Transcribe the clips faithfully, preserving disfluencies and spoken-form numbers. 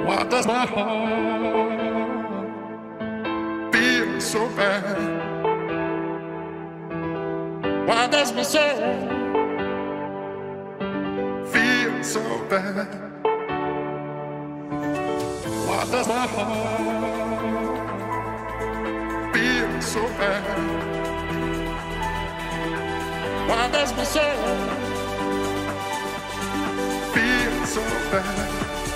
Why does my heart feel so bad? Why does my soul feel so bad? Why does my heart feel so bad? Why does my soul feel so bad?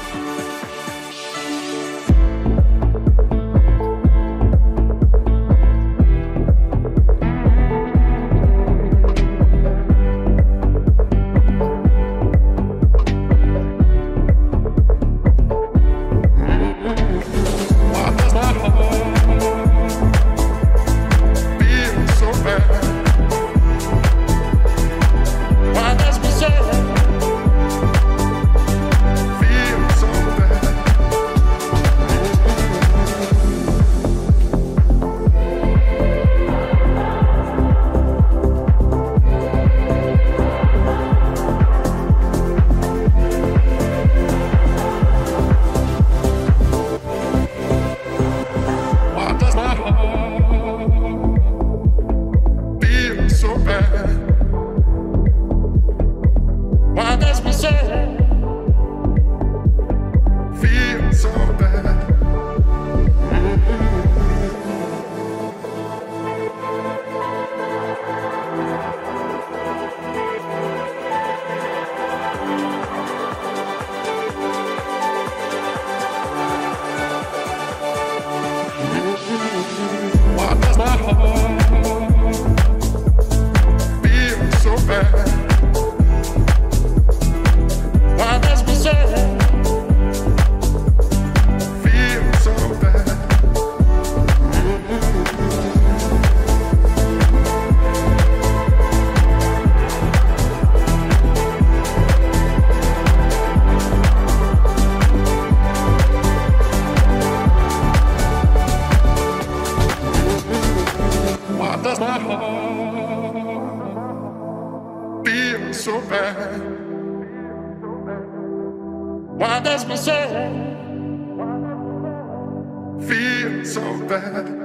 Does my heart feel so bad? Why does my soul feel so bad?